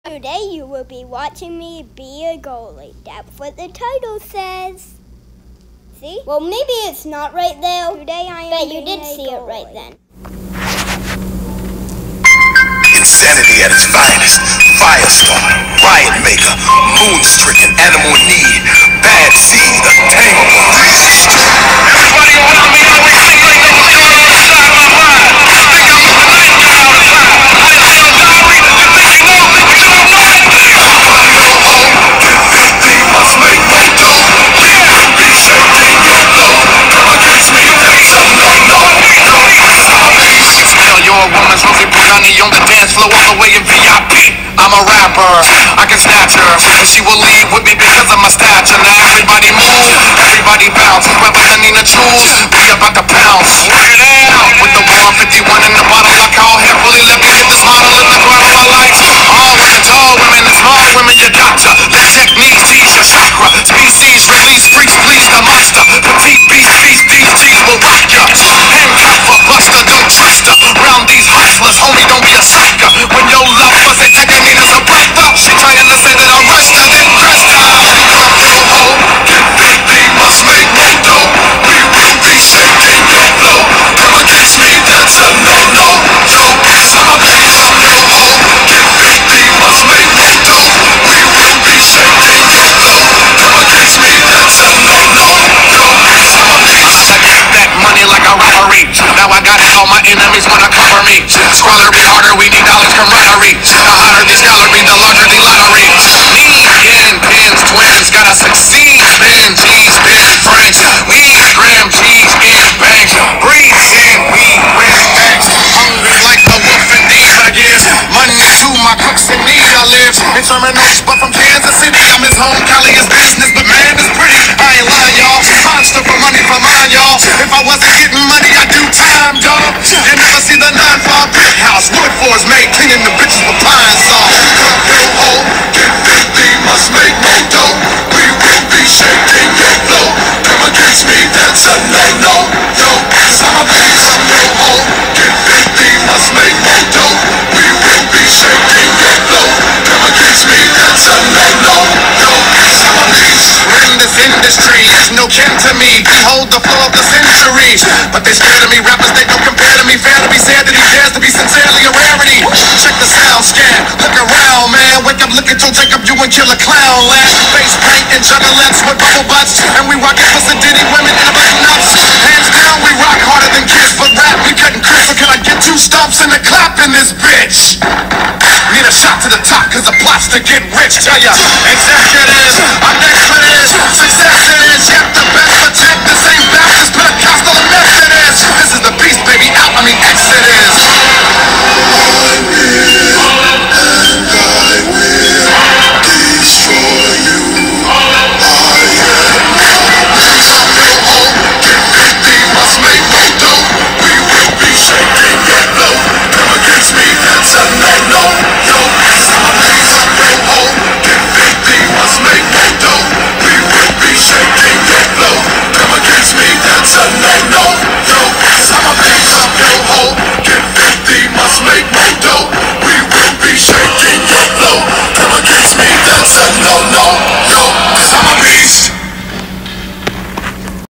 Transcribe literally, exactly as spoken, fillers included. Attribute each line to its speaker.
Speaker 1: Today you will be watching me be a goalie. That's what the title says. See? Well, maybe it's not right there. Today I am But you did see goalie. It right then.
Speaker 2: Insanity at its finest. Firestorm, riot maker, moon-stricken, animal need, bad seed, untamable. Everybody around me always think they know what's going on inside my mind. Think I'm the nightmare all the time. I am so diary, you think you know, but you don't know anything. Get fifty, must make no dough. Yeah, be shaking your blow. Come against me, that's a no-no. Tell your woman's Rosie Pagani on the dance floor all the way in V I P. I'm a rapper, I can snatch her, and she will leave with me because of my stature. Now everybody move, everybody bounce, representing the truth, we about to pounce. Work it out, with the one fifty-one in the bottle, I call heavily, let me hit this model in the ground of my life. All women, tall women, and small women, your doctor, the techniques, teach your chakra, species, release, freaks, please, the monster, petite beast, beast, these G's will rock ya. Handcuff, buster, don't trust her, round these hustlers, homie, don't be a sucker. When your love was a taking me as a brother, she trying to say that I'm rushed her, then crushed her. Yo ho, get fifty, must make no dough. We will be shaking your blow. Come against me, that's a no-no. Yo, some of these, yo ho, get fifty, must make no dough. We will be shaking your blow. Come against me, that's a no-no. Yo, some of these. I get that money like a robbery. Now I got all my enemies wanna cover me. Squalor be harder, we need dollars camaraderie. The hotter the salary, the larger the lottery. Me, yen, pins, twins, gotta succeed. Spin, cheese, spin, French. We gram cheese in banks. Breathe in, we win eggs. Hungry like the wolf and these, I give money to my cooks and me. I live in terminals, but from Kansas City. I'm his home, Cali is business, but man is pretty. I ain't lying, y'all. Monster for money for mine, y'all. If I wasn't getting money, I'd do time, dog. You never see the nine-floor penthouse. Wood floors made cleaning the bitches with pine saw. Yo ho, get fifty, must make no dough. We will be shaking your blow. Come against me, that's a no-no. Yo, some of these, yo ho, get fifty, must make no dough. We will be shaking your blow. Come against me, that's a no-no. Yo, some of these. We're in this industry, no kin to me. We hold the flow of the century. But they scared of me, rappers, they don't compare to me. Fair to be said that he dares to be sincerely a rarity. Check the sound scan, look around, man. Wake up, look at Joe Jacob, you and kill a clown. Last face paint and juggalettes with bubble butts. And we rock it for sedity women and button nuts. Hands down, we rock harder than kids. But rap, we cutting Chris. So can I get two stumps and a clap in this bitch? Need a shot to the top, cause the